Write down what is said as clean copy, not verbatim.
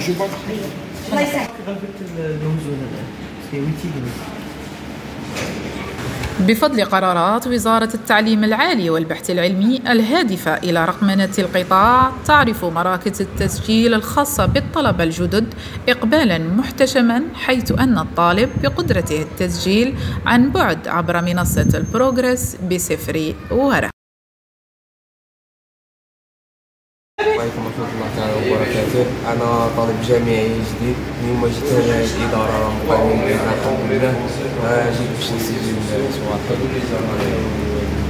الله يسعدك. بفضل قرارات وزارة التعليم العالي والبحث العلمي الهادفة إلى رقمنة القطاع، تعرف مراكز التسجيل الخاصة بالطلبة الجدد إقبالاً محتشماً، حيث أن الطالب بقدرته التسجيل عن بعد عبر منصة البروغرس بصفر ورقة. عليكم ورحمة الله تعالى وبركاته. أنا طالب جامعي جديد، اليوم جيت الإدارة مقيمين بها الحمد لله، جيت باش نسجل صواحب.